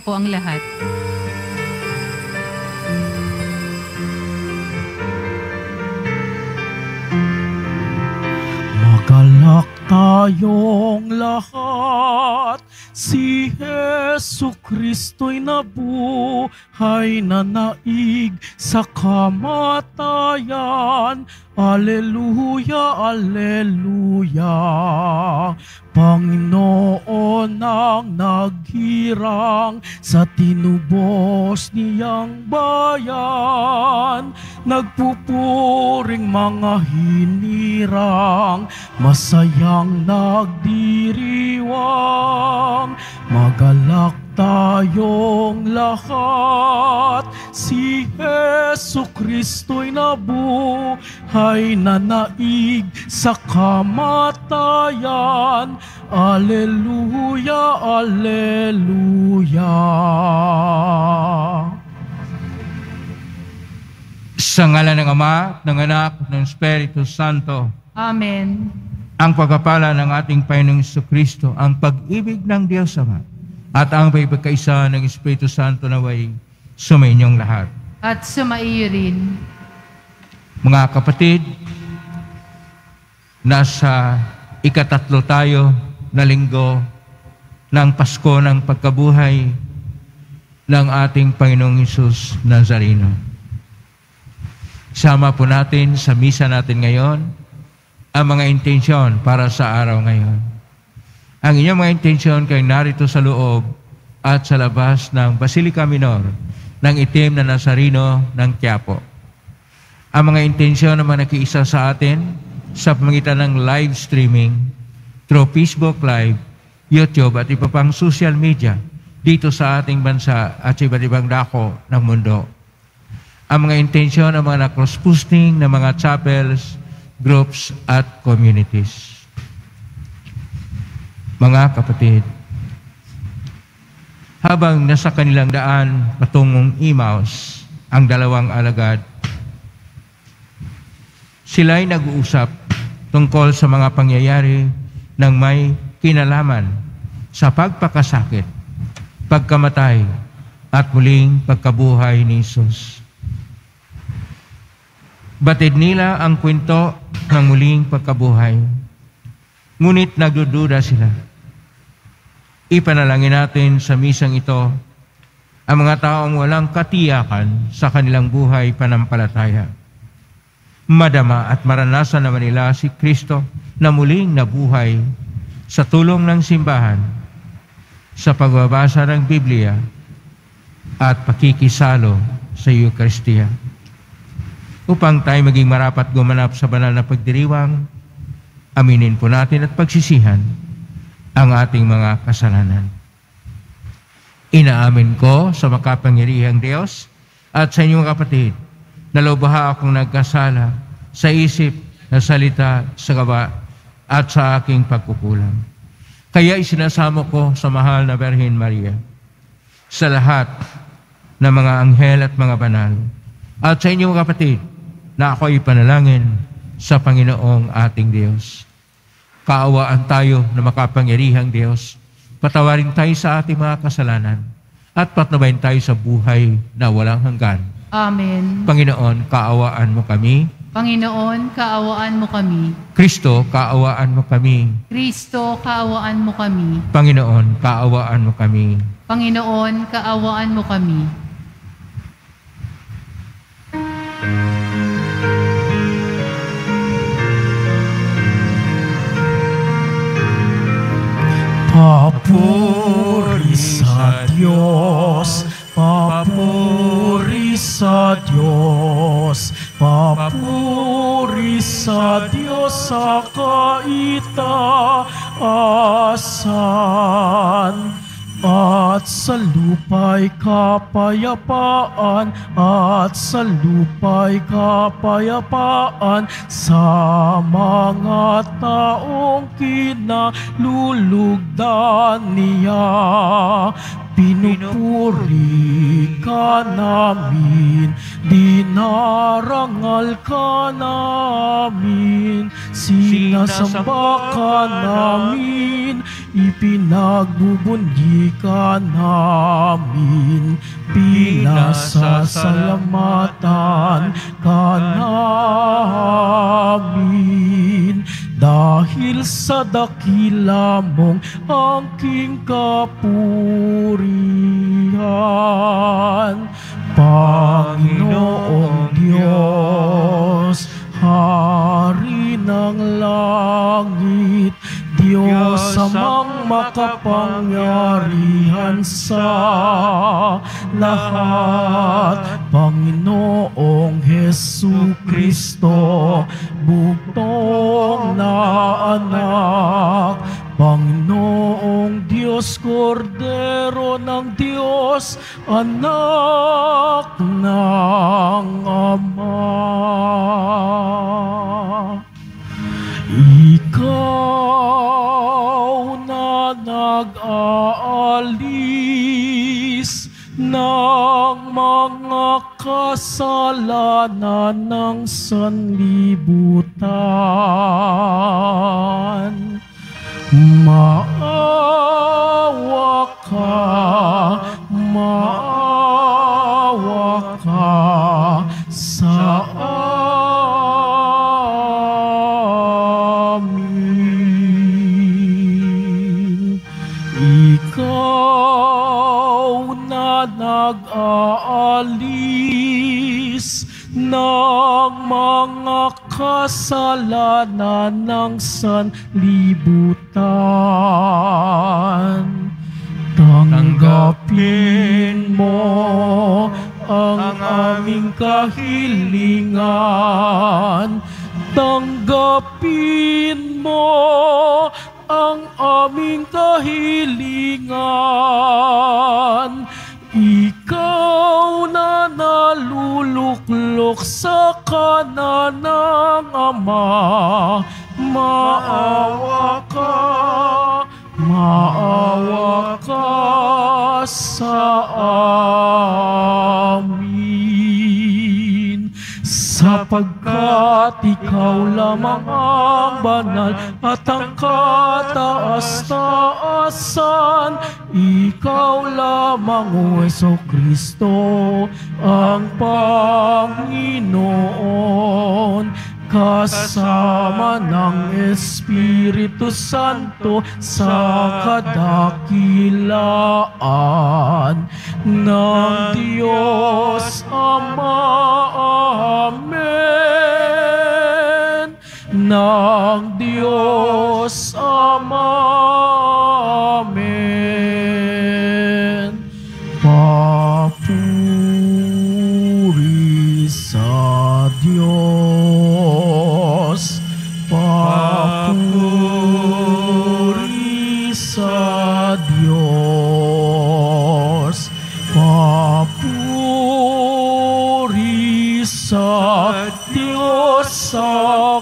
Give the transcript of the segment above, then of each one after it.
ko po ang lahat. Magalak tayong lahat, si Hesu Kristo'y nabuhay na naig sa kamatayan. Alleluia, alleluia. Panginoon ang naghirang sa tinubos niyang bayan. Nagpupuring mga hinirang, masayang nagdiriwang. Magalak tayong lahat, si Hesu Kristo'y nabuhay na naig sa kamatayan. Alleluia, alleluia. Sa ngalan ng Ama, ng Anak, ng Espiritu Santo. Amen. Ang pagpapala ng ating Panginoong Jesucristo, ang pag-ibig ng Diyos Ama, at ang pagkakaisa ng Espiritu Santo naway sumainyong lahat. At sumaiyo rin. Mga kapatid, nasa ikatatlo tayo na linggo ng Pasko ng pagkabuhay ng ating Panginoong Hesus Nazareno. Sama po natin sa misa natin ngayon ang mga intensyon para sa araw ngayon. Ang inyong mga intensyon kay narito sa loob at sa labas ng Basilica Minor ng Itim na Nazareno ng Quiapo. Ang mga intensyon naman nakiisa sa atin sa pamamagitan ng live streaming through Facebook Live, YouTube at iba pang social media dito sa ating bansa at sa iba't ibang dako ng mundo. Ang mga intensyon ng mga na-cross-posting ng mga chapels, groups at communities. Mga kapatid, habang nasa kanilang daan patungong Emmaus ang dalawang alagad, sila'y nag-uusap tungkol sa mga pangyayari ng may kinalaman sa pagpakasakit, pagkamatay, at muling pagkabuhay ni Jesus. Batid nila ang kwento ng muling pagkabuhay, ngunit nagdududa sila. Ipanalangin natin sa misang ito ang mga taong walang katiyakan sa kanilang buhay panampalataya. Madama at maranasan naman nila si Kristo na muling nabuhay sa tulong ng simbahan, sa pagbabasa ng Biblia at pakikisalo sa Eucharistia. Upang tayo maging marapat gumanap sa banal na pagdiriwang, aminin po natin at pagsisihan ang ating mga kasalanan. Inaamin ko sa makapangyarihang Diyos at sa inyong kapatid na lubaha akong nagkasala sa isip, na salita, sa gawa at sa aking pagkukulang. Kaya isinasamo ko sa mahal na Birhen Maria, sa lahat ng mga anghel at mga banal, at sa inyong kapatid na ako ipanalangin sa Panginoong ating Diyos. Kaawaan tayo na makapangyarihang Diyos. Patawarin tayo sa ating mga kasalanan at patnubayan tayo sa buhay na walang hanggan. Amen. Panginoon, kaawaan mo kami. Panginoon, kaawaan mo kami. Kristo, kaawaan mo kami. Kristo, kaawaan mo kami. Panginoon, kaawaan mo kami. Panginoon, kaawaan mo kami. Papuri sa Diyos, papuri sa Diyos, papuri sa Diyos sa kaitaasan. At sa lupa'y kapayapaan, at sa lupa'y kapayapaan sa mga taong kinalulugdan niya. Pinupuri ka namin, dinarangal ka namin, sinasamba ka namin, ipinagbubunyi ka namin. Pinasasalamatan ka namin dahil sa dakila mong angking kapurihan. Panginoong Diyos, Hari ng langit, Diyos amang makapangyarihan sa lahat, Panginoong Hesu Kristo, bugtong na anak, Panginoong Diyos, Kordero ng Diyos, anak ng Ama. Ikaw na nag-aalis ng mga kasalanan ng sanlibutan, maawa ka sa amin. Ikaw na nag-aalis ng mga kasalanan ng sanlibutan, tanggapin mo ang aming kahilingan, tanggapin mo ang aming kahilingan. Ikaw na naluluklok sa kanan ng Ama, maawa ka sa amin. Sapagkat ikaw lamang ang banal at ang kataas-taasan, ikaw lamang, O Jesucristo, ang Panginoon, kasama ng Espiritu Santo sa kadakilaan ng Diyos Ama. Amen. Ng Diyos Ama. Amen. Papuri sa Diyos. Papuri sa Diyos. Papuri sa Diyos sa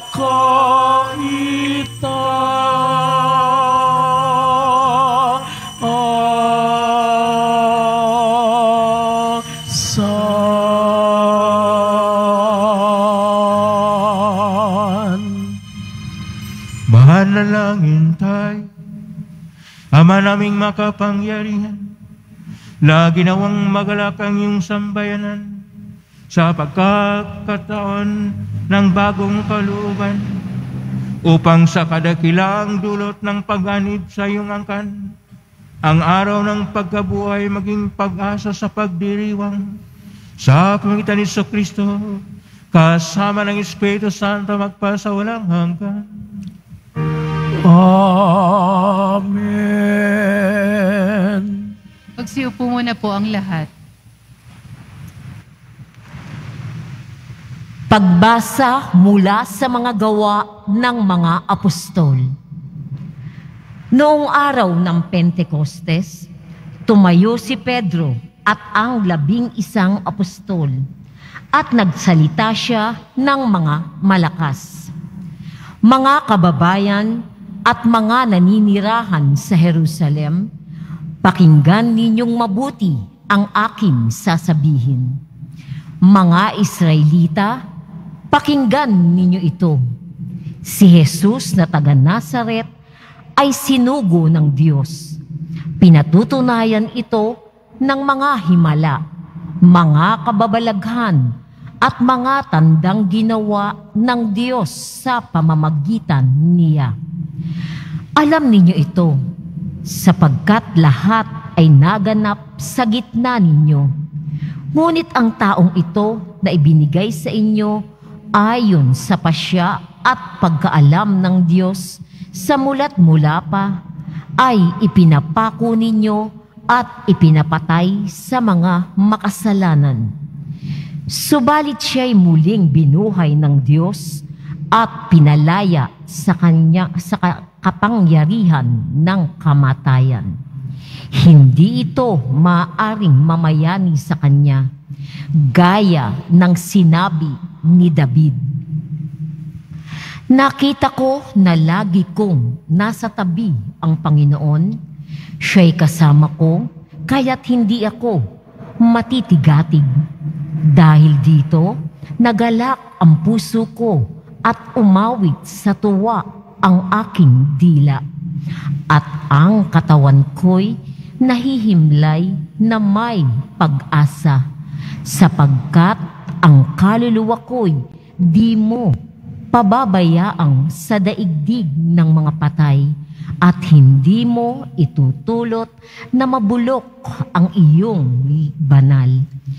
Manalangin tayo. Ama naming makapangyarihan, lagi nawang magalak ang iyong sambayanan sa pagkakataon ng bagong kalooban, upang sa kadakilaang dulot ng pag-anib sa iyong angkan, ang araw ng pagkabuhay maging pag-asa sa pagdiriwang sa pamagitan ni Jesucristo, kasama ng Espiritu Santo magpasawalang hanggan. Amen. Pagsiupo muna po ang lahat. Pagbasa mula sa mga gawa ng mga apostol. Noong araw ng Pentecostes, tumayo si Pedro at ang 11 apostol at nagsalita siya ng mga malakas. Mga kababayan at mga naninirahan sa Jerusalem, pakinggan ninyong mabuti ang aking sasabihin. Mga Israelita, pakinggan ninyo ito. Si Jesus na taga Nazaret ay sinugo ng Diyos. Pinatutunayan ito ng mga himala, mga kababalaghan at mga tandang ginawa ng Diyos sa pamamagitan niya. Alam ninyo ito, sapagkat lahat ay naganap sa gitna ninyo. Ngunit ang taong ito na ibinigay sa inyo ayon sa pasya at pagkaalam ng Diyos sa mula't mula pa, ay ipinapako ninyo at ipinapatay sa mga makasalanan. Subalit siya'y muling binuhay ng Diyos at pinalaya sa kapangyarihan ng kamatayan. Hindi ito maaring mamayani sa kanya, gaya ng sinabi ni David. Nakita ko na lagi kong nasa tabi ang Panginoon. Siya'y kasama ko, kaya't hindi ako matitigatig. Dahil dito, nagalak ang puso ko at umawit sa tuwa ang aking dila. At ang katawan ko'y nahihimlay na may pag-asa, sapagkat ang kaluluwa ko'y di mo pababayaang sa daigdig ng mga patay, at hindi mo itutulot na mabulok ang iyong banal.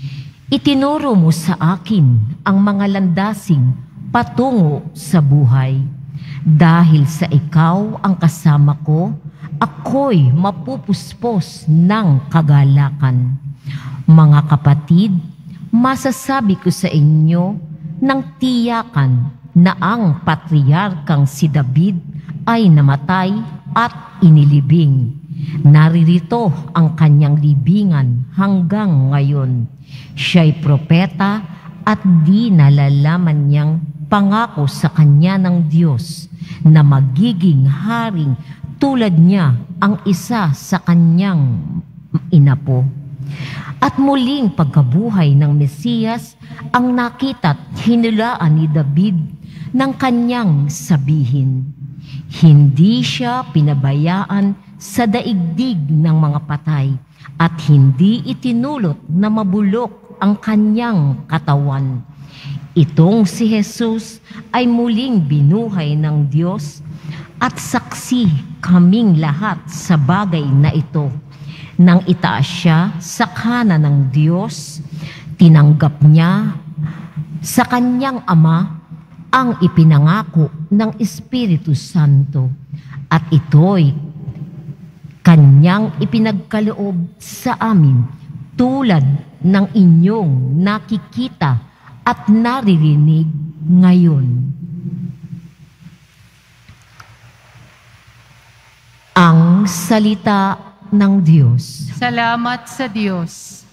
Itinuro mo sa akin ang mga landasing patungo sa buhay. Dahil sa ikaw ang kasama ko, ako'y mapupuspos ng kagalakan. Mga kapatid, masasabi ko sa inyo ng tiyakan na ang patriarkang si David ay namatay at inilibing. Naririto ang kanyang libingan hanggang ngayon. Siya'y propeta at di nalalaman niyang pangako sa kanya ng Diyos na magiging haring tulad niya ang isa sa kanyang inapo. At muling pagkabuhay ng Mesiyas ang nakita't hinulaan ni David ng kanyang sabihin. Hindi siya pinabayaan sa daigdig ng mga patay at hindi itinulot na mabulok ang kanyang katawan. Itong si Jesus ay muling binuhay ng Diyos at saksi kaming lahat sa bagay na ito. Nang itaas siya sa kanan ng Diyos, tinanggap niya sa kanyang Ama ang ipinangako ng Espiritu Santo, at ito'y kanyang ipinagkaloob sa amin tulad ng inyong nakikita at naririnig ngayon. Ang salita ng Diyos. Salamat sa Diyos.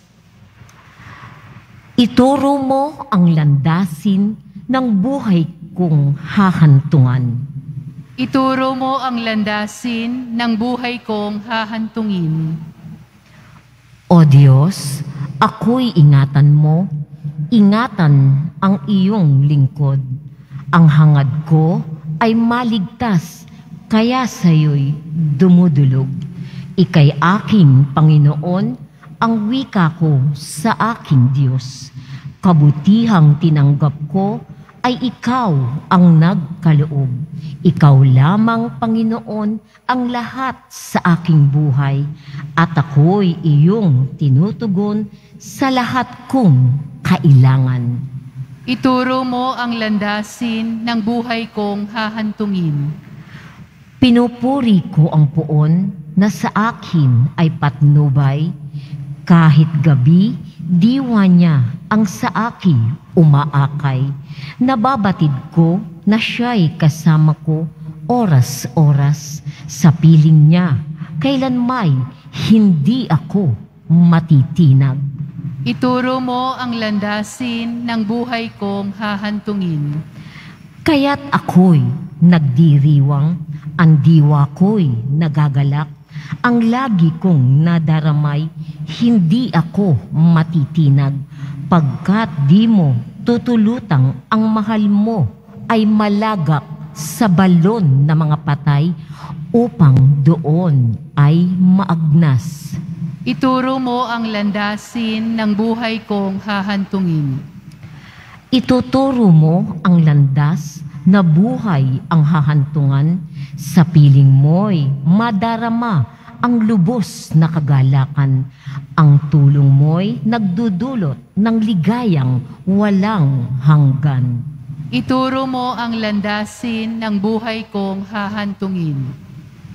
Ituro mo ang landasin ng buhay kong hahantungan. Ituro mo ang landasin ng buhay kong hahantungin. O Diyos, ako'y ingatan mo, ingatan ang iyong lingkod. Ang hangad ko ay maligtas, kaya sa'yo'y dumudulog. Ika'y aking Panginoon, ang wika ko sa aking Diyos. Kabutihang tinanggap ko ay ikaw ang nagkaloob. Ikaw lamang, Panginoon, ang lahat sa aking buhay, at ako'y iyong tinutugon sa lahat kong kailangan. Ituro mo ang landasin ng buhay kong hahantungin. Pinupuri ko ang puon na sa akin ay patnubay. Kahit gabi, diwa niya ang sa akin umaakay. Nababatid ko na siya'y kasama ko oras-oras. Sa piling niya, kailanmay hindi ako matitinag. Ituro mo ang landasin ng buhay kong hahantungin. Kaya't ako'y nagdiriwang, ang diwa ko'y nagagalak. Ang lagi kong nadaramay, hindi ako matitinag. Pagkat di mo tutulutang ang mahal mo ay malagak sa balon na mga patay upang doon ay maagnas. Ituro mo ang landasin ng buhay kong hahantungin. Ituturo mo ang landas na buhay ang hahantungan, sa piling mo'y madarama ang lubos na kagalakan. Ang tulong mo'y nagdudulot ng ligayang walang hanggan. Ituro mo ang landasin ng buhay kong hahantungin.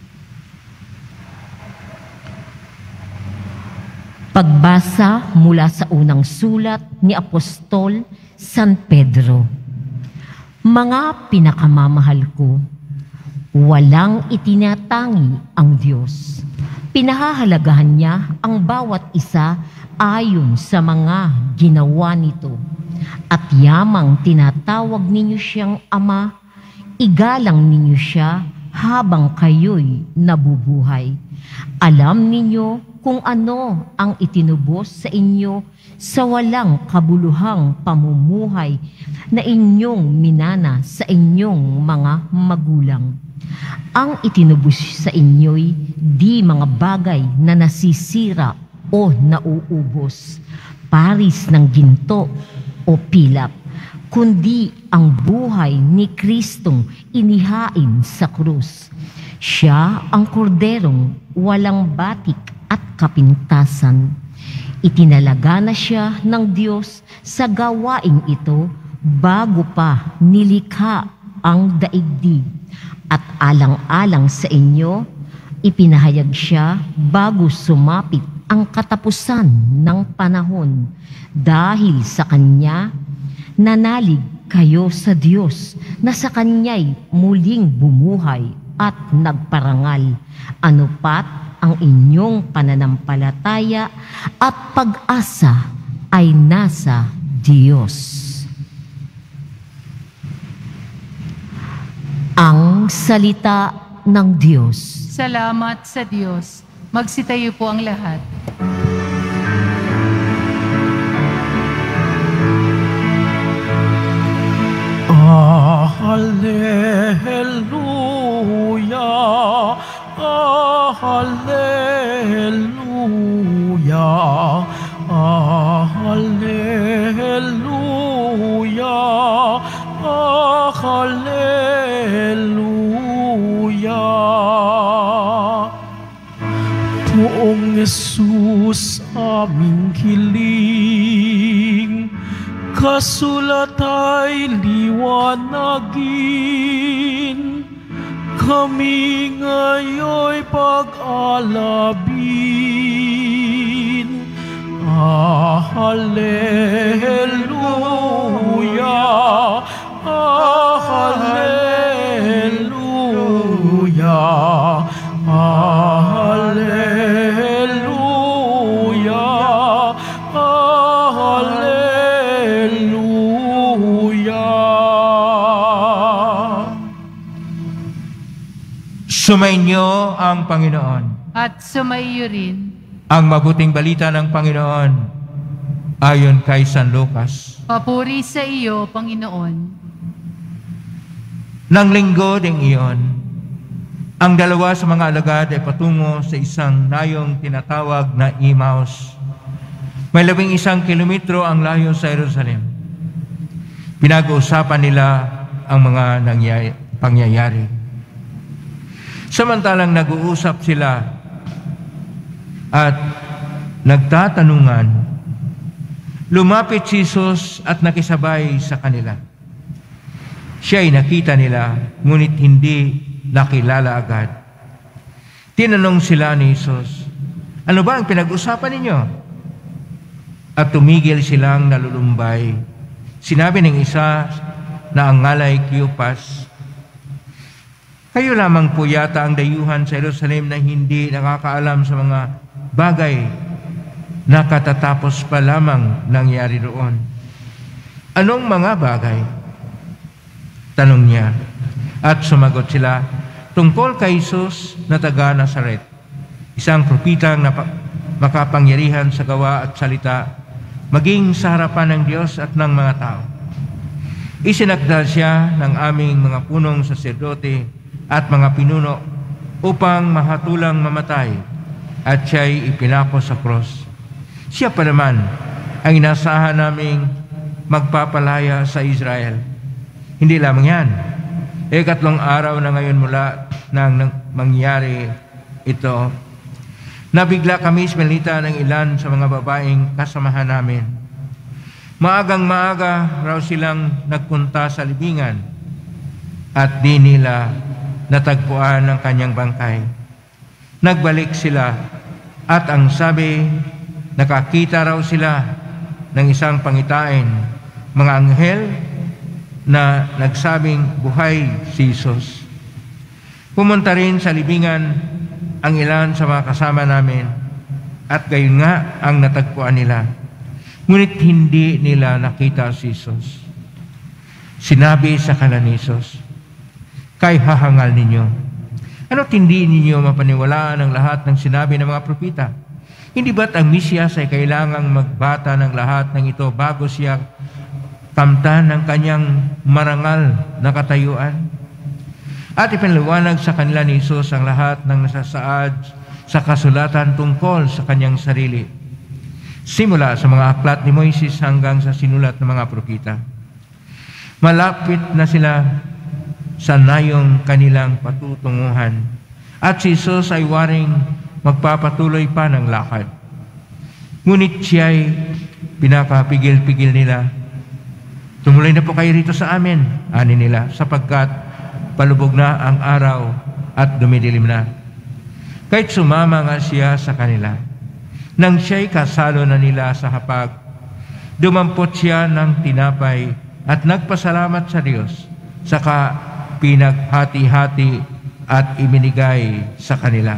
Pagbasa mula sa unang sulat ni Apostol San Pedro. Mga pinakamamahal ko, walang itinatangi ang Diyos. Pinahahalagahan niya ang bawat isa ayon sa mga ginawa nito. At yamang tinatawag ninyo siyang Ama, igalang ninyo siya habang kayo'y nabubuhay. Alam ninyo kung ano ang itinubos sa inyo sa walang kabuluhang pamumuhay na inyong minana sa inyong mga magulang. Ang itinubos sa inyo'y di mga bagay na nasisira o nauubos, paris ng ginto o pilak, kundi ang buhay ni Kristong inihain sa krus. Siya ang korderong walang batik at kapintasan. Itinalaga na siya ng Diyos sa gawaing ito bago pa nilikha ang daigdig. At alang-alang sa inyo, ipinahayag siya bago sumapit ang katapusan ng panahon. Dahil sa Kanya, nanalig kayo sa Diyos na sa Kanya'y muling bumuhay at nagparangal. Ano pat ang inyong pananampalataya at pag-asa ay nasa Diyos. Ang salita ng Diyos. Salamat sa Diyos. Magsitayo po ang lahat. Hallelujah, hallelujah, hallelujah, hallelujah. Poong Jesus aming hiling, kasulat ay liwanagin, kami ngayon'y pag-alabin. Hallelujah, hallelujah, hallelujah, hallelujah. Sumainyo ang Panginoon. At sumaiyo rin. Ang mabuting balita ng Panginoon ayon kay San Lucas. Papuri sa iyo, Panginoon. Nang linggo ding iyon, ang dalawa sa mga alagad ay patungo sa isang nayong tinatawag na Emmaus. May 11 kilometro ang layo sa Jerusalem. Pinag-uusapan nila ang mga pangyayari. Samantalang nag-uusap sila at nagtatanungan, lumapit si Jesus at nakisabay sa kanila. Siya'y nakita nila, ngunit hindi nakilala agad. Tinanong sila ni Jesus, ano ba ang pinag-usapan ninyo? At tumigil silang nalulumbay. Sinabi ng isa na ang ngalay Cleopas, kayo lamang po yata ang dayuhan sa Jerusalem na hindi nakakaalam sa mga bagay na katatapos pa lamang nangyari roon. Anong mga bagay? Tanong niya. At sumagot sila, tungkol kay Jesus na taga Nazaret, isang propitang makapangyarihan sa gawa at salita, maging sa harapan ng Diyos at ng mga tao. Isinakdal siya ng aming mga punong saserdote at mga pinuno upang mahatulang mamatay at siya'y ipinako sa cross. Siya pa naman ang inasahan naming magpapalaya sa Israel. Hindi lamang yan. 3 araw na ngayon mula nang mangyari ito, nabigla kami sa balita ng ilan sa mga babaeng kasamahan namin. Maagang maaga raw silang nagpunta sa libingan at di nila natagpuan ang kanyang bangkay. Nagbalik sila at ang sabi, nakakita raw sila ng isang pangitain, mga anghel na nagsabing buhay si Jesus. Pumunta rin sa libingan ang ilan sa mga kasama namin at gayon nga ang natagpuan nila. Ngunit hindi nila nakita si Jesus. Sinabi sa kanila ni Jesus, "Kay hahangal ninyo. Ano't hindi ninyo mapaniwalaan ang lahat ng sinabi ng mga propeta? Hindi ba't ang Mesiyas ay kailangang magbata ng lahat ng ito bago siya kamtan ng kanyang marangal na katayuan?" At ipinaliwanag sa kanila ni Jesus ang lahat ng nasasaad sa kasulatan tungkol sa kanyang sarili, simula sa mga aklat ni Moises hanggang sa sinulat ng mga propeta. Malapit na sila sa nayong kanilang patutunguhan, at si Jesus ay waring magpapatuloy pa ng lakad. Ngunit siya'y pinapapigil-pigil nila. "Tumuloy na po kayo rito sa amin," ani nila, sapagkat palubog na ang araw at dumidilim na. Kahit sumama nga siya sa kanila, nang siya'y kasalo na nila sa hapag, dumampot siya ng tinapay at nagpasalamat sa Diyos, saka pinaghati-hati at ibinigay sa kanila.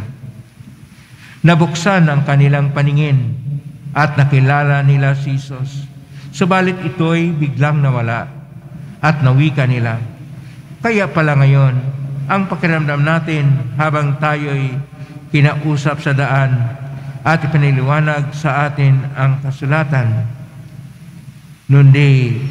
Nabuksan ang kanilang paningin at nakilala nila si Jesus. Subalit ito'y biglang nawala at nawika nila. Kaya pala ngayon, ang pakiramdam natin habang tayo'y kinausap sa daan at ipiniliwanag sa atin ang kasulatan. Nundi,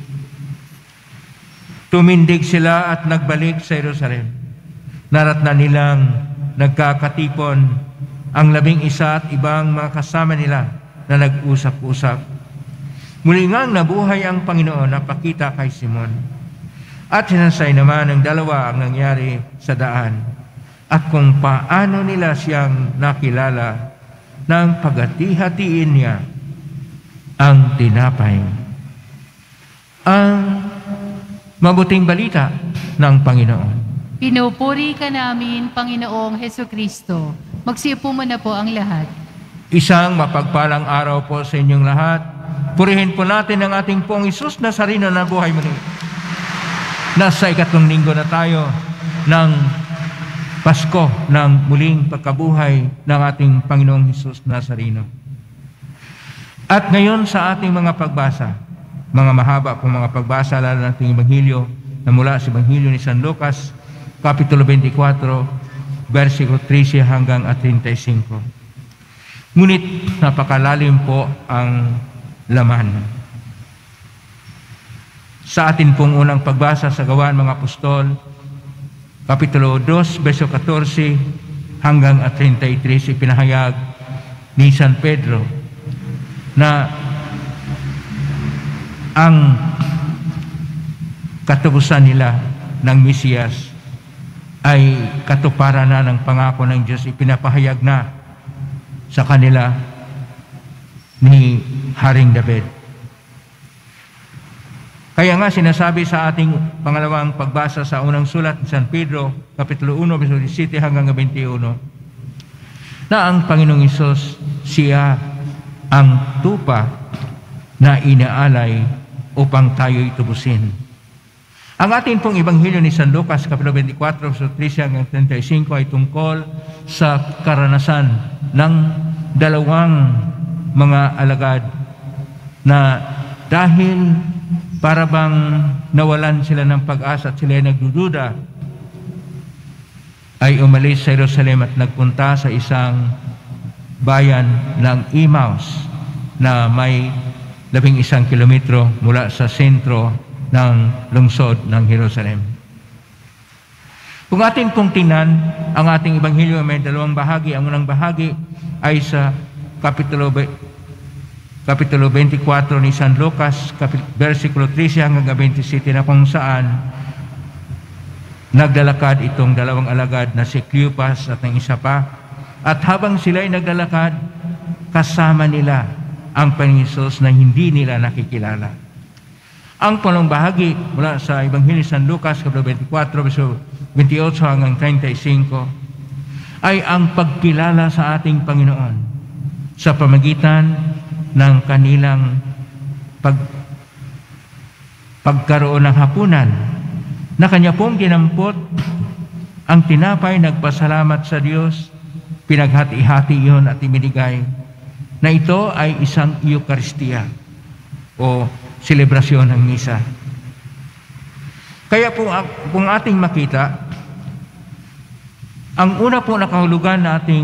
tumindig sila at nagbalik sa Jerusalem. Naratnan nilang nagkakatipon ang 11 at ibang mga kasama nila na nag-usap-usap. Muli ngang nabuhay ang Panginoon na pakita kay Simon. At sinasay naman ng dalawa ang nangyari sa daan at kung paano nila siyang nakilala nang paghati-hatiin niya ang tinapay. Ang mabuting balita ng Panginoon. Pinupuri ka namin, Panginoong Hesukristo. Magsiupo mo na po ang lahat. Isang mapagpalang araw po sa inyong lahat. Purihin po natin ang ating Pong Isus Nazareno na buhay muli. Nasa 3 linggo na tayo ng Pasko, ng muling pagkabuhay ng ating Panginoong Hesus Nazareno. At ngayon sa ating mga pagbasa, mga mahaba po mga pagbasa, lalo ng ating Ebanghelyo na mula sa Ebanghelyo ni San Lucas, Kapitulo 24, versikulo 13 hanggang 35. Ngunit napakalalim po ang laman. Sa atin pong unang pagbasa sa Gawain mga Apostol, Kapitulo 2, verso 14 hanggang 33, ipinahayag ni San Pedro na ang katubusan nila ng Mesiyas ay katuparan na ng pangako ng Diyos. Ipinapahayag na sa kanila ni Haring David. Kaya nga sinasabi sa ating pangalawang pagbasa sa unang sulat ni San Pedro, Kapitulo 1, verso 17 hanggang 21, na ang Panginoong Hesus, siya ang tupa na inaalay upang tayo'y tubusin. Ang ating pong Ebanghelyo ni San Lucas, Kapitulo 24, verso 13 hanggang 35 ay tungkol sa karanasan ng dalawang mga alagad na dahil para bang nawalan sila ng pag-asa at sila ay nagdududa, ay umalis sa Jerusalem at nagpunta sa isang bayan ng Emmaus na may 11 kilometro mula sa sentro ng lungsod ng Jerusalem. Kung atin pong tingnan, ang ating Ebanghelyo may dalawang bahagi. Ang unang bahagi ay sa Kapitulo 24 ni San Lucas, versikulo 13 hanggang 27, na kung saan naglalakad itong dalawang alagad na si Cleopas at ng isa pa. At habang sila ay naglalakad, kasama nila ang Panginoon Hesus na hindi nila nakikilala. Ang pangalawang bahagi mula sa Ebanghelyo San Lucas, Kapitulo 24, verso 28 hanggang 35, ay ang pagkilala sa ating Panginoon sa pamagitan ng kanilang pagkaroon ng hapunan na kanya pong ginampot ang tinapay, nagpasalamat sa Diyos, pinaghati-hati iyon at ibinigay, na ito ay isang Eucharistia o selebrasyon ng misa. Kaya kung ating makita, ang una po na kahulugan na ating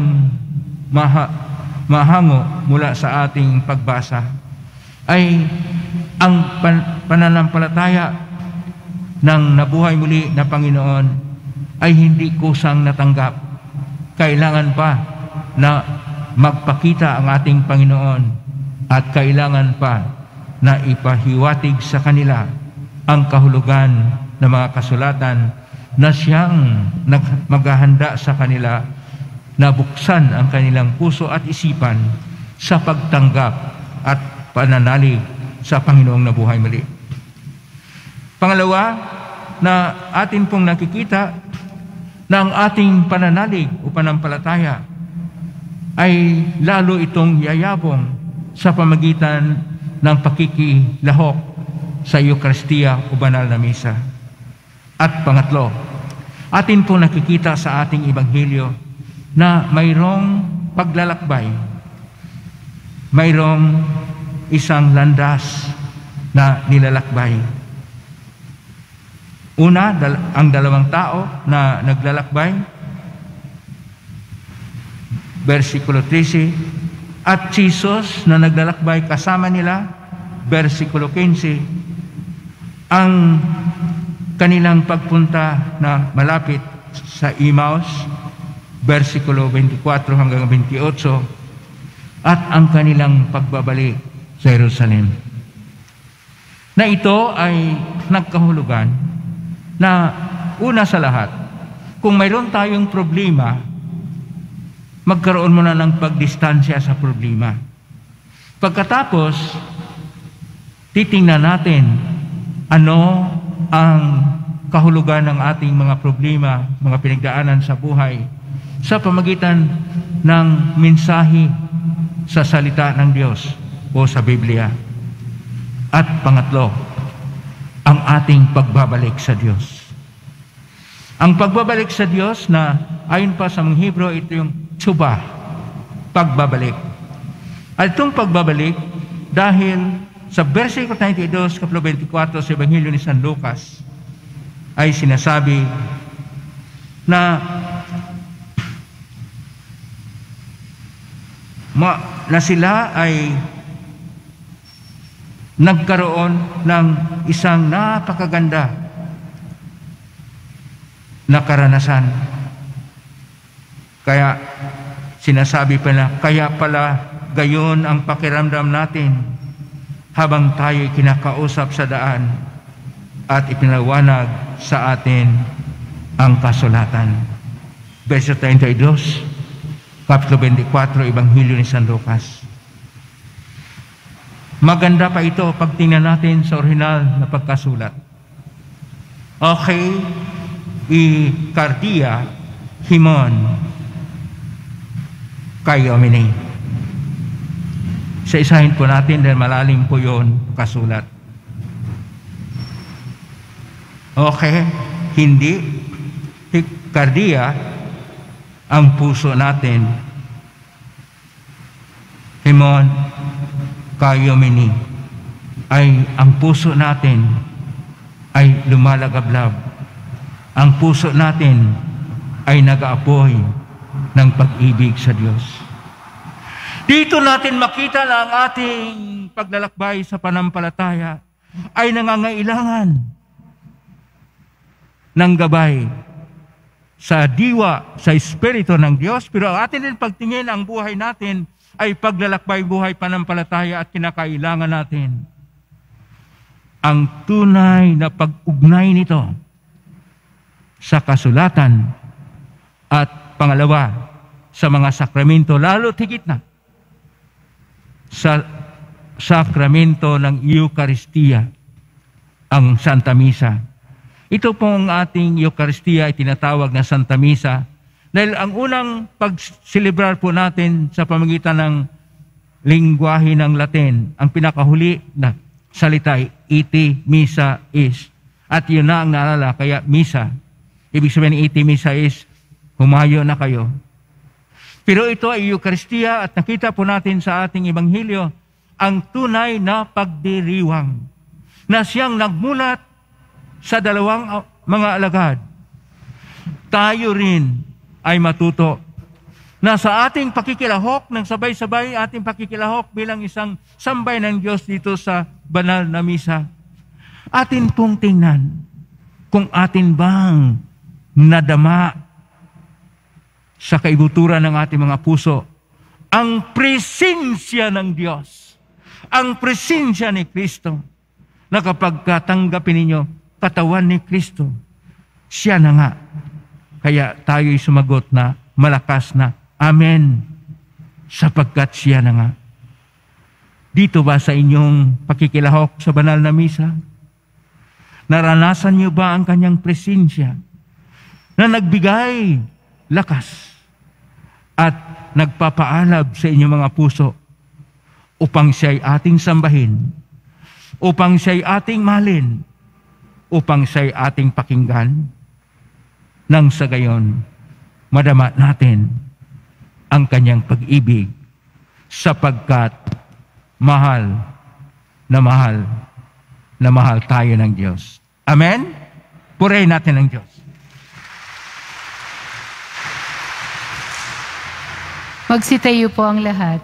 mahango mula sa ating pagbasa ay ang pananampalataya ng nabuhay muli na Panginoon ay hindi kusang natanggap. Kailangan pa na magpakita ang ating Panginoon at kailangan pa na ipahiwatig sa kanila ang kahulugan ng mga kasulatan na siyang maghahanda sa kanila na buksan ang kanilang puso at isipan sa pagtanggap at pananalig sa Panginoong nabuhay muli. Pangalawa, na atin pong nakikita na ang ating pananalig o panampalataya ay lalo itong yayabong sa pamagitan ng pakikilahok sa Eucharistia o banal na misa. At pangatlo, atin pong nakikita sa ating Ebanghelyo na mayroong paglalakbay, mayroong isang landas na nilalakbay. Una, ang dalawang tao na naglalakbay, versikulo 13, at Jesus na naglalakbay kasama nila, versikulo 15, ang kanilang pagpunta na malapit sa Emmaus, versikulo 24 hanggang 28, at ang kanilang pagbabalik sa Jerusalem. Na ito ay nagkahulugan na una sa lahat, kung mayroon tayong problema, magkaroon muna ng pagdistansya sa problema. Pagkatapos, titingnan natin ano ang kahulugan ng ating mga problema, mga pinagdaanan sa buhay sa pamagitan ng mensahe sa salita ng Diyos o sa Biblia. At pangatlo, ang ating pagbabalik sa Diyos. Ang pagbabalik sa Diyos na ayon pa sa mga Hebro, ito yung tsuba, pagbabalik. At itong pagbabalik, dahil sa versikulo 92, kapitulo 24 sa Ebanghelyo ni San Lucas, ay sinasabi na sila ay nagkaroon ng isang napakaganda na karanasan. Kaya sinasabi pala, kaya pala gayon ang pakiramdam natin habang tayo'y kinakausap sa daan at ipinawanag sa atin ang kasulatan. Verso 32, kapitulo 24, Ebanghelyo ni San Lucas. Maganda pa ito pag tingnan natin sa orihinal na pagkasulat. Okay, Cardia, Himon, Kaiomini. Isa-isahin po natin dahil malalim po yun kasulat. Okay, hindi. Cardia, ang puso natin. Himon, Kaiomini, ay ang puso natin ay lumalagablab. Ang puso natin ay nag-aapoy ng pag-ibig sa Diyos. Dito natin makita na ang ating paglalakbay sa panampalataya ay nangangailangan ng gabay sa diwa, sa espiritu ng Diyos, pero ang atin din pagtingin ang buhay natin ay paglalakbay buhay panampalataya at kinakailangan natin ang tunay na pag-ugnay nito sa kasulatan at pangalawa sa mga sakramento, lalo tigit na sa sakramento ng Eucharistia, ang Santa Misa. Ito pong ating Eucharistia ay tinatawag na Santa Misa dahil ang unang pag-celebrar po natin sa pamagitan ng lingwahe ng Latin, ang pinakahuli na salita ay ite missa is. At yun na ang naalala, kaya misa. Ibig sabihin ite missa is, humayo na kayo. Pero ito ay Eucharistia at nakita po natin sa ating Ebanghelyo ang tunay na pagdiriwang na siyang nagmulat sa dalawang mga alagad. Tayo rin ay matuto na sa ating pakikilahok, ng sabay-sabay ating pakikilahok bilang isang sambay ng Diyos dito sa banal na misa, atin pong tingnan kung atin bang nadama sa kaibuturan ng ating mga puso ang presensya ng Diyos, ang presensya ni Kristo, na kapag katanggapin ninyo katawan ni Kristo, siya na nga. Kaya tayo'y sumagot na malakas na Amen, sapagkat siya na nga. Dito ba sa inyong pakikilahok sa banal na misa, naranasan niyo ba ang kanyang presensya na nagbigay lakas at nagpapaalab sa inyong mga puso upang siya'y ating sambahin, upang siya'y ating mahalin, upang siya'y ating pakinggan, nang sa gayon madama natin ang kanyang pag-ibig sapagkat mahal na mahal na mahal tayo ng Diyos. Amen? Purihin natin ang Diyos. Magsitayo po ang lahat.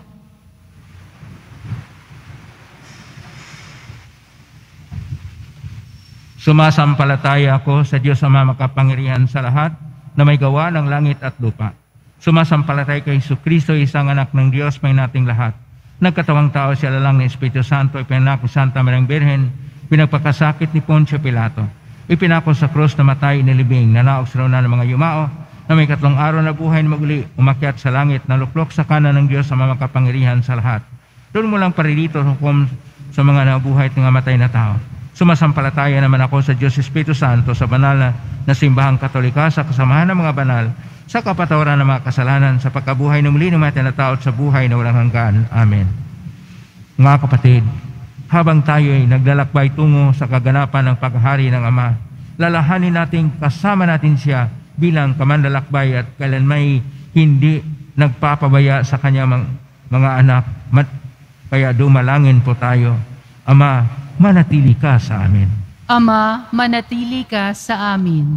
Sumasampalataya ako sa Diyos Ama makapangyarihan sa lahat na may gawa ng langit at lupa. Sumasampalataya kay Jesucristo, isang anak ng Diyos, may nating lahat. Nagkatawang tao siya lalang ng Espiritu Santo, ipinanak ni Santa Mariang Birhen, pinagpakasakit ni Poncio Pilato. Ipinako sa krus na matay nilibing, nanaog sa na ng mga yumao, na may 3 araw na buhay na maguli, umakyat sa langit, naluklok sa kanan ng Diyos Ama makapangyarihan sa lahat. Doon mo lang paririto hukom sa mga nabuhay at namatay na tao. Sumasampalataya naman ako sa Diyos Espiritu Santo, sa banal na simbahang Katolika, sa kasamahan ng mga banal, sa kapatawaran ng mga kasalanan, sa pagkabuhay ng muli ng mga tinatao at sa buhay na walang hanggan. Amen. Mga kapatid, habang tayo ay naglalakbay tungo sa kaganapan ng paghahari ng Ama, lalahanin natin kasama natin siya bilang kamanlalakbay at kailan may hindi nagpapabaya sa kanyang mga anak. Kaya dumalangin po tayo. Ama, manatili ka sa amin. Ama, manatili ka sa amin.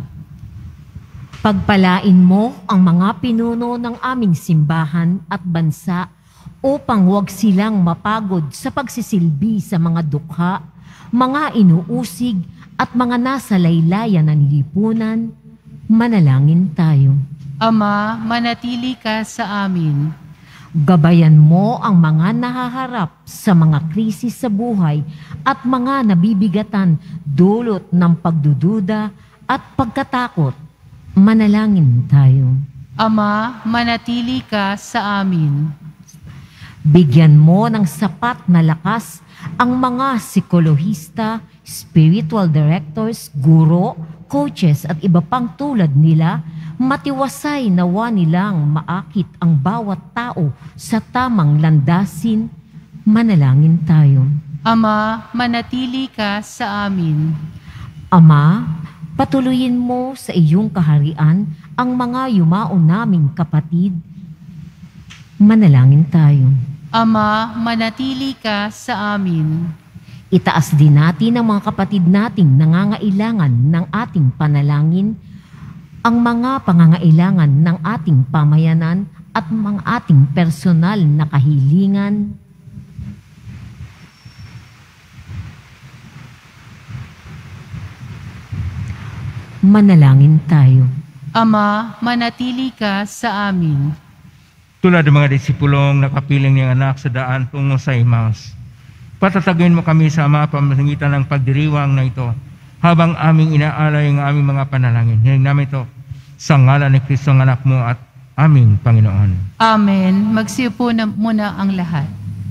Pagpalain mo ang mga pinuno ng aming simbahan at bansa upang huwag silang mapagod sa pagsisilbi sa mga dukha, mga inuusig at mga nasa laylayan ng lipunan. Manalangin tayo. Ama, manatili ka sa amin. Gabayan mo ang mga nahaharap sa mga krisis sa buhay at mga nabibigatan dulot ng pagdududa at pagkatakot. Manalangin tayo. Ama, manatili ka sa amin. Bigyan mo ng sapat na lakas ang mga psikolohista, spiritual directors, guro, coaches at iba pang tulad nila. Matiwasay nawa nilang maakit ang bawat tao sa tamang landasin. Manalangin tayo. Ama, manatili ka sa amin. Ama, patuloyin mo sa iyong kaharian ang mga yumao naming kapatid. Manalangin tayo. Ama, manatili ka sa amin. Itaas din natin ang mga kapatid nating nangangailangan ng ating panalangin, ang mga pangangailangan ng ating pamayanan at mga ating personal na kahilingan. Manalangin tayo. Ama, manatili ka sa amin. Tulad ng mga disipulong nakapiling niyang anak sa daan tungo sa Emmaus, patatagin mo kami sa Ama pamamagitan ng pagdiriwang na ito habang aming inaalay ang aming mga panalangin. Hiling namin ito sa ngalan ni Kristo ang anak mo at aming Panginoon. Amen. Magsiupo na muna ang lahat.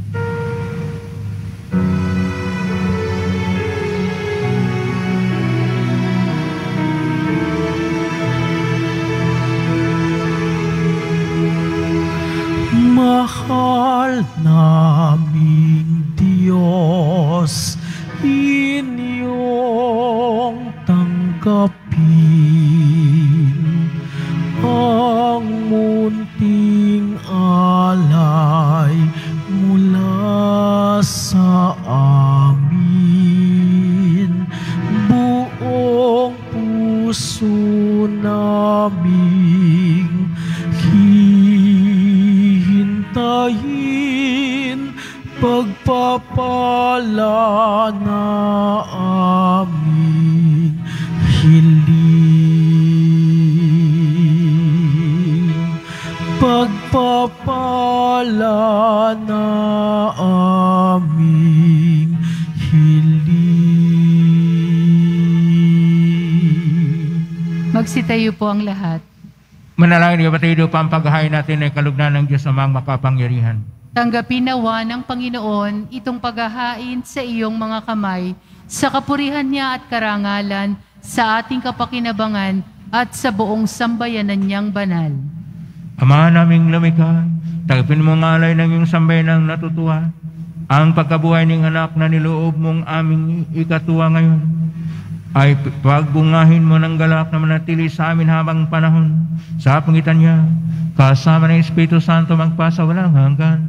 Mahal naming Diyos, inyong tanggapin ang munting alay mula sa amin. Buong puso naming hintayin pagpapala na aming hiling. Pagpapala na aming hiling. Magsitayo po ang lahat. Manalangin ng kapatid upang paghahain natin ay kalugnan ng Diyos amang makapangyarihan. Tanggapin nawa ng Panginoon itong paghahain sa iyong mga kamay, sa kapurihan niya at karangalan, sa ating kapakinabangan at sa buong sambayanan niyang banal. Ama naming lumikha, tanggapin mo ang alay ng iyong sambayanang natutuwa, ang pagkabuhay ng anak na niloob mong aming ikatuwa ngayon, ay pagbungahin mo ng galak na manatili sa amin habang panahon. Sa pangitan niya, kasama ng Espiritu Santo magpasawalang hanggan.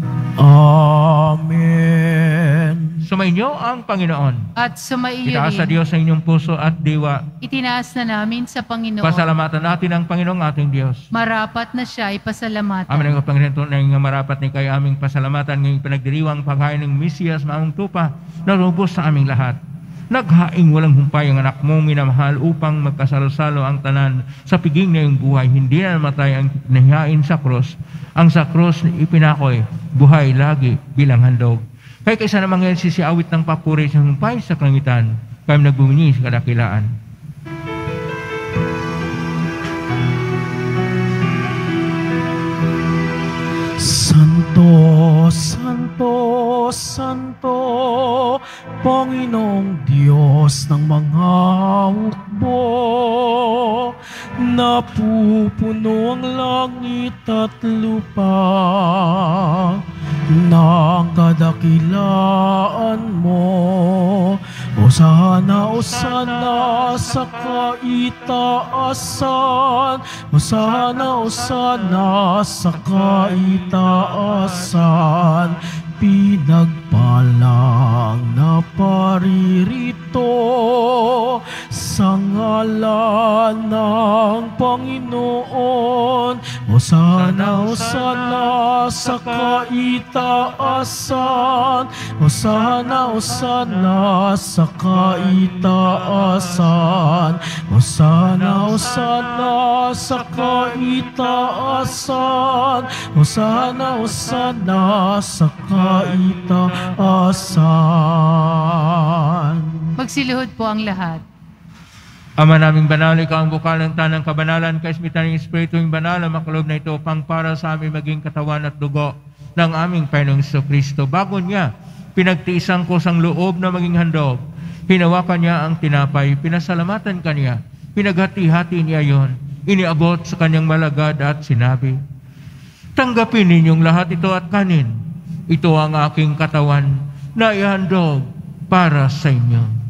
Amen. Sumainyo ang Panginoon. At sumaiyo Itaas sa rin, Diyos sa inyong puso at diwa. itinaas na namin sa Panginoon. Pasalamatan natin ang Panginoong ating Diyos. Marapat na siya ay pasalamatan. Amin ang Panginoon na nga marapat ni kayo aming pasalamatan ngayong pinagdiriwang paghain ng Mesiyas maamong tupa na lubos sa aming lahat. Naghaing walang humpay ang anak mong minamahal upang magkasalo-salo ang tanan sa piging na iyong buhay. Hindi na namatay ang nahihain sa krus. Ang sa krus ipinakoy, buhay lagi bilang handog. Kaya kaysa namang yan sisiawit ng papuri sa humpay sa kalangitan, kayong nagbumini sa kadakilaan. Santo, Santo, Santo, Panginoong Diyos ng mga hukbo, napupuno ang langit at lupa ng kadakilaan mo. Hosana, Hosana sa kaitaasan. Hosana, Hosana sa kaitaasan. Pinagpalang na paririto sa ngalan ng Panginoon. Hosana, Hosana sa kaitaasan. Hosana, Hosana sa kaitaasan. Hosana, Hosana sa kaitaasan. Hosana, Hosana sa kaitaasan. Magsiluhod po ang lahat. Ama naming banal, ikaw ang bukal ng tanang kabanalan, kaismitan ng Espiritu yung banal, ang makulob na ito pang para sa aming maging katawan at dugo ng aming Panginoong Jesucristo. Bago niya, pinagtiisang ko sang loob na maging handog. Hinawakan niya ang tinapay, pinasalamatan kaniya, pinaghati-hati niya yon, iniabot sa kanyang malagad at sinabi, tanggapin ninyong lahat ito at kanin. Ito ang aking katawan na ihandog para sa inyo.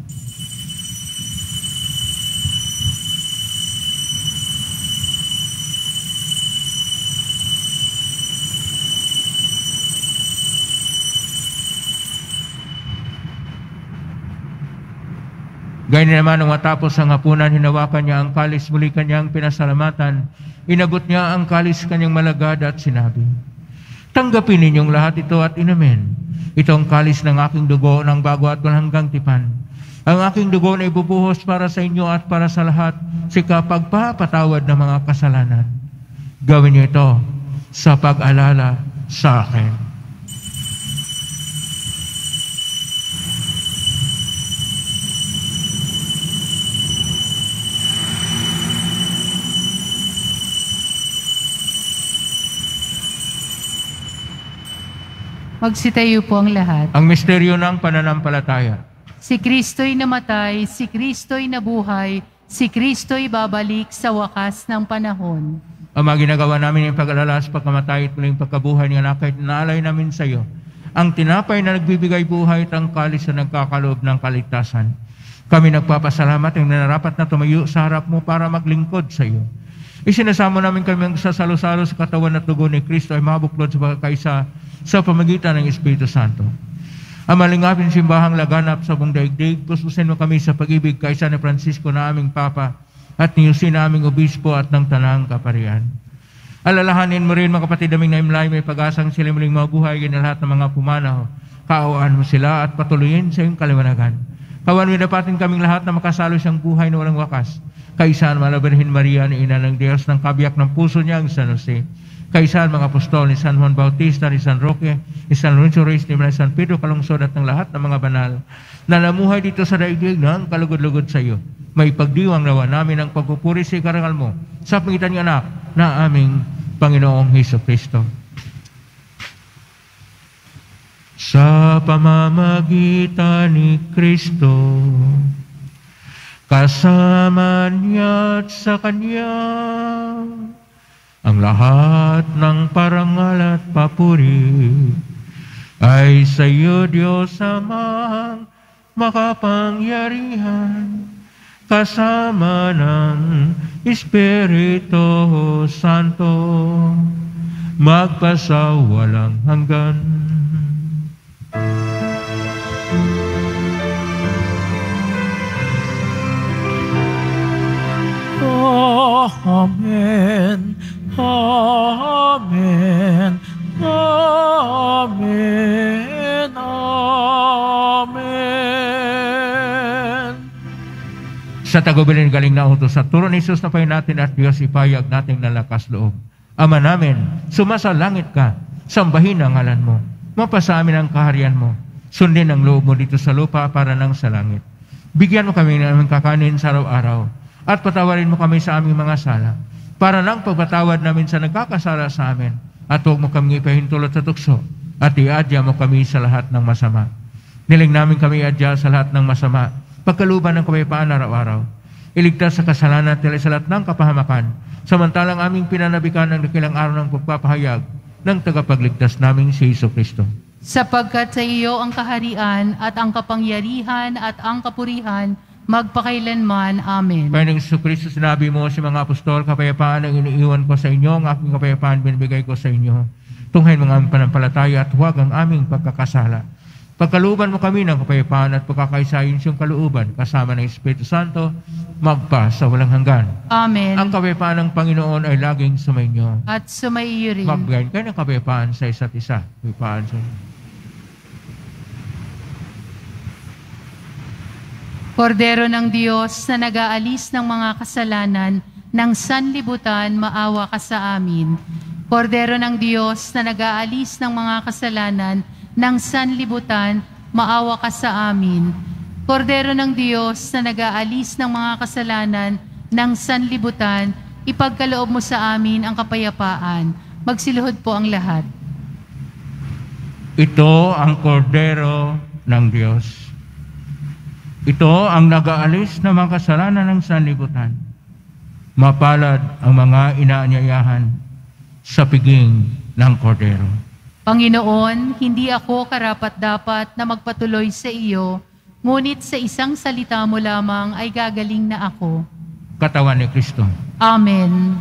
Ganyan naman nung matapos ang hapunan, hinawakan niya ang kalis, muli kanyang pinasalamatan. Inabot niya ang kalis kanyang malagad at sinabi, tanggapin ninyong lahat ito at inumin. Ito ang kalis ng aking dugo ng bago at walang hanggang tipan. Ang aking dugo na ibubuhos para sa inyo at para sa lahat sa pagpapatawad ng mga kasalanan. Gawin niyo ito sa pag-alala sa akin. Magsitayo po ang lahat. Ang misteryo ng pananampalataya. Si Kristo'y namatay, si Kristo'y nabuhay, si Kristo'y babalik sa wakas ng panahon. Ama, ginagawa namin yung pag-alala sa pagkamatay at muling pagkabuhay ng anak kahit naalay namin sa iyo. Ang tinapay na nagbibigay buhay at ang kalis na nagkakaloob ng kaligtasan. Kami nagpapasalamat ang nararapat na tumayo sa harap mo para maglingkod sa iyo. Isinasamo namin kami ang sasalo-salo sa katawan at dugo ni Kristo ay mabuklod sa pagkakaisa sa pamagitan ng Espiritu Santo. Ang malingapin simbahang laganap sa buong daigdig, puspusin mo kami sa pag-ibig kaisa ni Francisco na aming Papa at ni Jose na aming Obispo at ng Tanang Kaparian. Alalahanin mo rin mga kapatid naming naimlay, may pag-asang sila muling mabuhay na lahat ng mga pumanaw. Kaawaan mo sila at patuloyin sa iyong kaliwanagan. Kawan mo dapatin kaming lahat na makasalo siyang buhay na walang wakas. Kaisa ang Birhen Maria na ina ng Diyos ng kabiyak ng puso niya ang San Jose. Kaisa ang mga apostol ni San Juan Bautista, ni San Roque, ni San Lorenzo Reyes, ni San Pedro Calungsod at ng lahat ng mga banal na namuhay dito sa daigdig ng kalugod-lugod sa iyo. May pagdiwang nawa namin ang pagpupuri sa ikarangal mo sa pangitan ng anak na aming Panginoong Hesukristo. Sa pamamagitan ni Kristo, kasama niya at sa Kanya, ang lahat ng parangal at papuri ay sa iyo, Diyos Amang makapangyarihan, kasama ng Espiritu Santo, magpasawalang hanggan. Amen. Amen. Amen. Amen. Sa tagubilin galing na utos sa turo ni Jesus na payo natin at Diyos ipayag nating nalakas loob. Ama namin, sumasalangit ka, sambahin ang ngalan mo, mapasa amin ang kaharian mo, sundin ang loob mo dito sa lupa para nang sa langit. Bigyan mo kami ng aming kakanin sa araw-araw at patawarin mo kami sa aming mga sala para nang pagpatawad namin sa nagkakasala sa amin at huwag mo kami ipahintulot sa tukso at iadya mo kami sa lahat ng masama. Niling namin kami iadya sa lahat ng masama, pagkaluban ng kapayapaan araw-araw. Iligtas sa kasalanan at sa lahat ng kapahamakan, samantalang aming pinanabikan ang dakilang araw ng pagpapahayag ng tagapagligtas naming si Jesucristo. Sapagkat sa iyo ang kaharian at ang kapangyarihan at ang kapurihan magpakailanman. Amen. Panginoong Jesucristo, sinabi mo sa mga apostol, kapayapaan ang iniiwan ko sa inyo, ang aking kapayapaan binibigay ko sa inyo. Tunghayin mo ang aming panampalataya at huwag ang aming pagkakasala. Pagkaluban mo kami ng kapayapaan at pagkakaisayin siyang kalooban, kasama ng Espiritu Santo, magpa sa walang hanggan. Amen. Ang kapayapaan ng Panginoon ay laging sumainyo. At sumaiyo rin. Magbigayin kayo ng kapayapaan sa isa't isa. Kapayapaan sa inyo. Kordero ng Diyos na nag-aalis ng mga kasalanan ng sanlibutan, maawa ka sa amin. Kordero ng Diyos na nag-aalis ng mga kasalanan ng sanlibutan, maawa ka sa amin. Kordero ng Diyos na nag-aalis ng mga kasalanan ng sanlibutan, ipagkaloob mo sa amin ang kapayapaan. Magsiluhod po ang lahat. Ito ang kordero ng Diyos. Ito ang nag-aalis ng mga kasalanan ng sanlibutan. Mapalad ang mga inaanyayahan sa piging ng kordero. Panginoon, hindi ako karapat-dapat na magpatuloy sa iyo, ngunit sa isang salita mo lamang ay gagaling na ako. Katawan ni Kristo. Amen.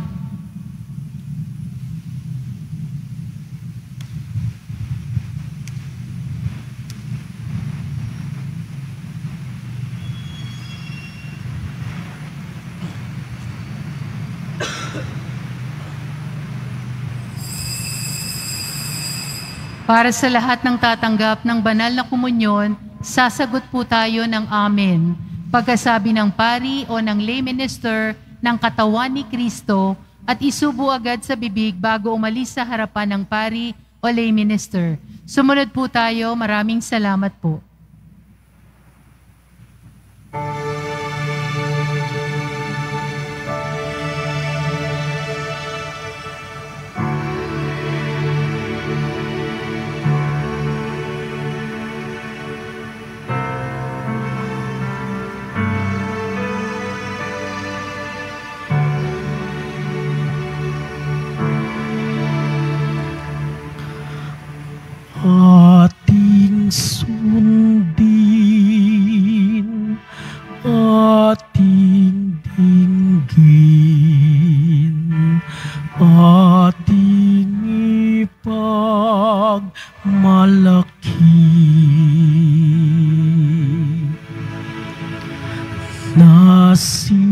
Para sa lahat ng tatanggap ng banal na komunyon, sasagot po tayo ng Amen. Pagkasabi ng pari o ng lay minister ng katawan ni Kristo at isubo agad sa bibig bago umalis sa harapan ng pari o lay minister. Sumunod po tayo. Maraming salamat po. Ating sundin, ating dinggin, ating ipagmalaki na si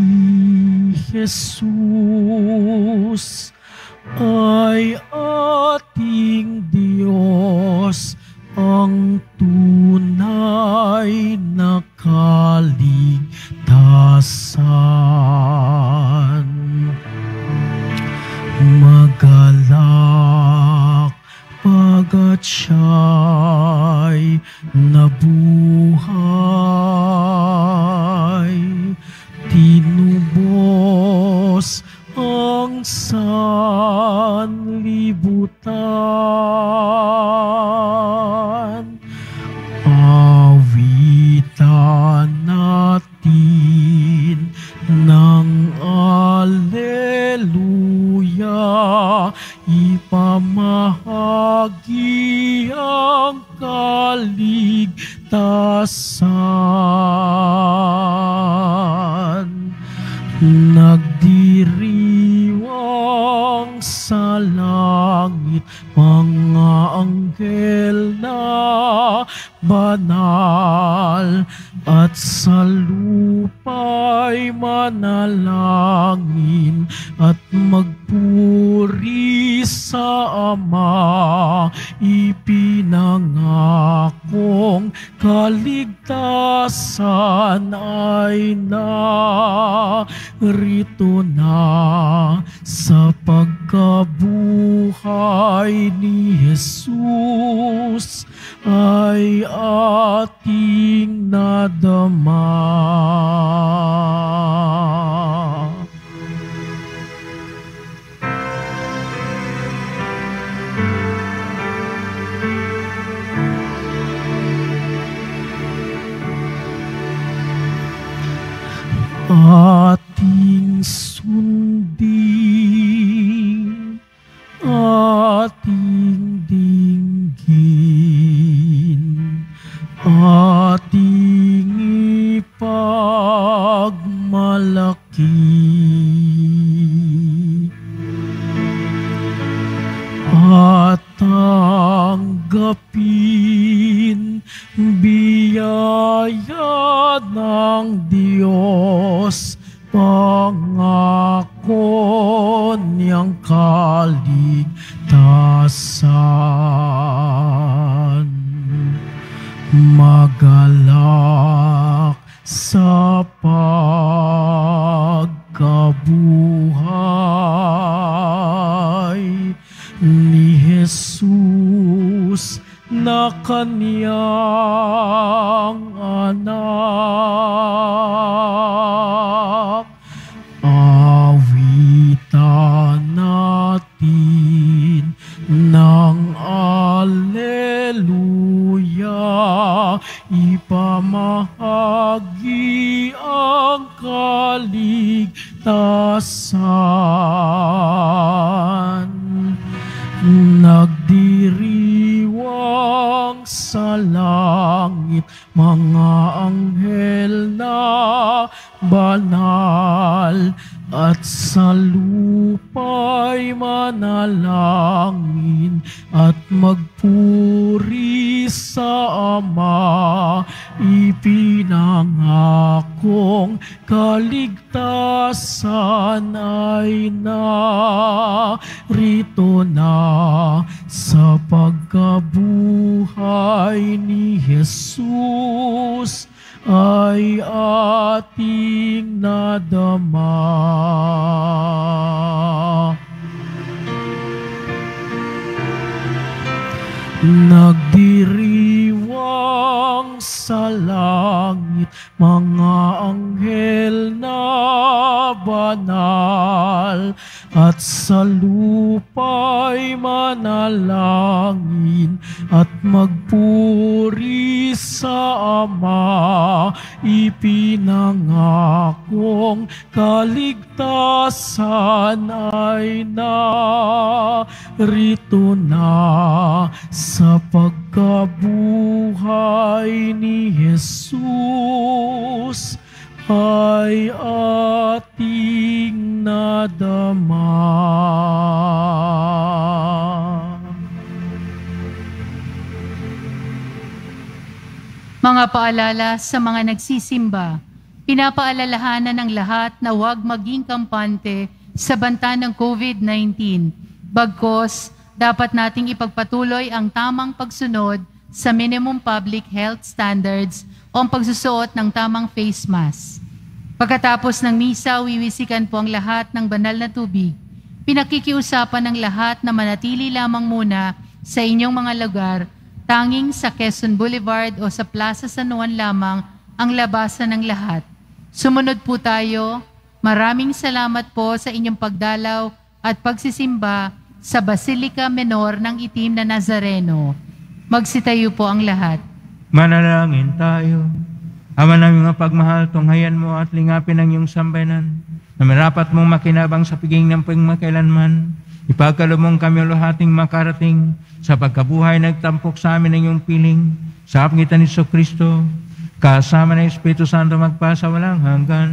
Jesus ay ating Diyos, ang tunay na kaligtasan. Magalak pagkat siya'y nabuhay, tinubos ang sanlibutan. Awitan natin ng Alleluia, ipamahagi ang kaligtasan. Nagdiriwang sa langit mga anghel na banal, at sa lupa'y manalangin at magpuri sa Ama. Ipinangakong kaligtasan ay narito na sa pagkabuhay ni Jesus ay ating nadama. Ating sundin, ating dinggin, ating ipagmalaki, at tanggapin biyaya ng Diyos, pangako niyang kaligtasan. Magalak sa pagkabuhay ni Jesus na kaniyang anak. Awitan natin ng Alleluia, ipamahagi ang kaligtasan. Nagdiriwang sa langit mga anghel na banal, at sa lupa'y manalangin at magpuri sa sa Ama, ipinangakong kaligtasan ay narito na sa pagkabuhay ni Jesus ay ating nadama. Nagdiriwang sa langit mga anghel na banal, at sa lupa'y manalangin at magpuri sa Ama, ipinangakong kaligtasan ay narito na sa pagkabuhay ni Jesus ay ating nadama. Mga paalala sa mga nagsisimba, pinapaalalahanan ng lahat na huwag maging kampante sa banta ng COVID-19. Bagkus, dapat nating ipagpatuloy ang tamang pagsunod sa minimum public health standards o ang pagsusuot ng tamang face mask. Pagkatapos ng misa, wiwisikan po ang lahat ng banal na tubig. Pinakikiusapan ng lahat na manatili lamang muna sa inyong mga lugar, tanging sa Quezon Boulevard o sa Plaza San Juan lamang ang labasan ng lahat. Sumunod po tayo. Maraming salamat po sa inyong pagdalaw at pagsisimba sa Basilica Menor ng Itim na Nazareno. Magsitayo po ang lahat. Manalangin tayo. Ama namin mga pagmahal, tunghayan mo at lingapin ang iyong sambayanan, na marapat mong makinabang sa piging ng pagmakailanman. Ipagkalumong kami luhating makarating sa pagkabuhay nagtampok sa amin ng iyong piling, sa pangitan ni Kristo, kasama ng Espiritu Santo magpasa walang hanggan.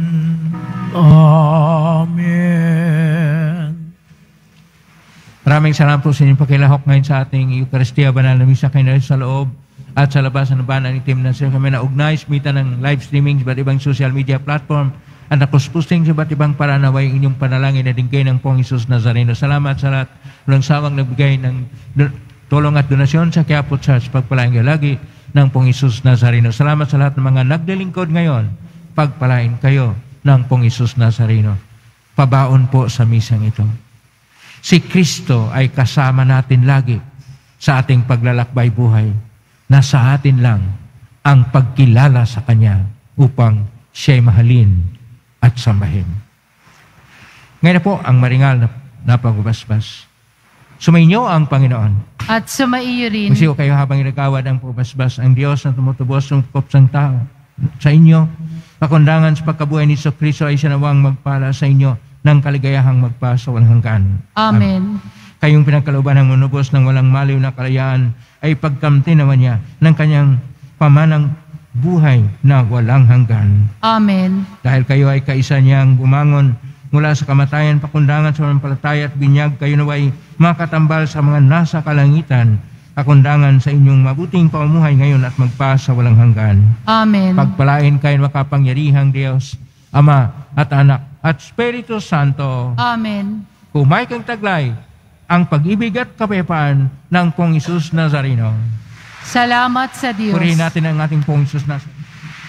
Amen. Maraming salamat po sa inyong pakilahok ngayon sa ating Eucharistia Banal na Misa kayo sa loob at sa labas ng banan ng Itim na Nazareno. Kami na-ugnay, smita ng live streaming sa iba't ibang social media platform at nakuspusting sa iba't ibang paranaway inyong panalangin na dingkay ng Pong Isus Nazareno. Salamat sa lahat walang sawang nagbigay ng tulong at donasyon sa Quiapo Church. Pagpalain kayo lagi ng Pong Isus Nazareno. Salamat sa lahat ng mga nagdalingkod ngayon. Pagpalain kayo ng Pong Isus Nazareno. Pabaon po sa misang ito. Si Kristo ay kasama natin lagi sa ating paglalakbay buhay. Nasa atin lang ang pagkilala sa Kanya upang siya'y mahalin at sambahin. Ngayon na po ang maringal na pagbabasbas. Sumainyo ang Panginoon. At sumaiyo rin. Magsiyo kayo habang inagawad ang pagbabasbas. Ang Diyos na tumutubos ng kopsang tao sa inyo. Pakundangan sa pagkabuhay ni Kristo ay sinawang magpala sa inyo ng kaligayahang magpasa walang hanggan. Amen. Kayong pinagkalooban ng manubos ng walang maliw na kalayaan ay pagkamti naman niya ng kanyang pamanang buhay na walang hanggan. Amen. Dahil kayo ay kaisa niyang bumangon mula sa kamatayan, pakundangan sa manampalataya at binyag, kayo naway makatambal sa mga nasa kalangitan, pakundangan sa inyong mabuting pamumuhay ngayon at magpasa walang hanggan. Amen. Pagpalain kayo makapangyarihang Diyos, Ama at Anak at Espiritu Santo. Amen. Kumay kang taglay ang pag-ibig at kapayapaan ng Pong Isus Nazareno. Salamat sa Diyos. Purihin natin ang ating Pong Isus Nazareno.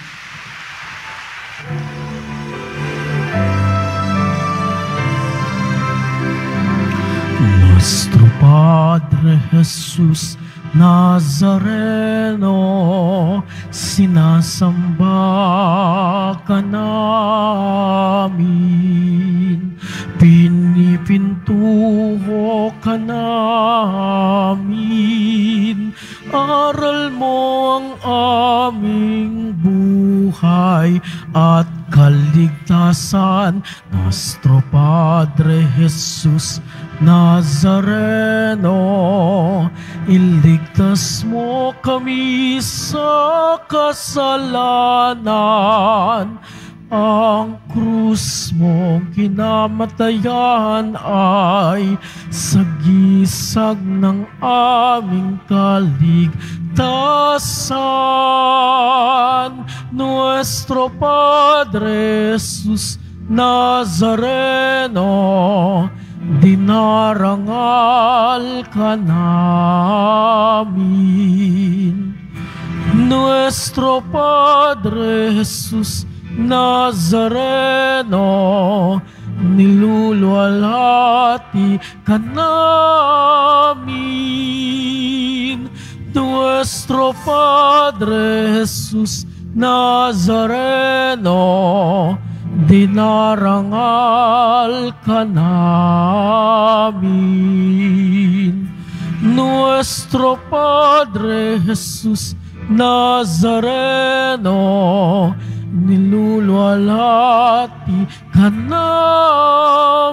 Nuestro Padre Jesus Nazareno, sinasamba ka namin, pinipintuho ka namin, aral mo ang aming buhay at kaligtasan. Nuestro Padre Jesus Nazareno, iligtas mo kami sa kasalanan, ang krus mong kinamatayan ay sagisag ng aming kaligtasan. Nuestro Padre Jesus Nazareno, dinarangal ka namin. Nuestro Padre Jesus Nazareno, niluluwalhati ka namin. Nuestro Padre Jesus Nazareno, dinarangal ka namin. Nuestro Padre Jesus Nazareno, niluluwalhati ka namin.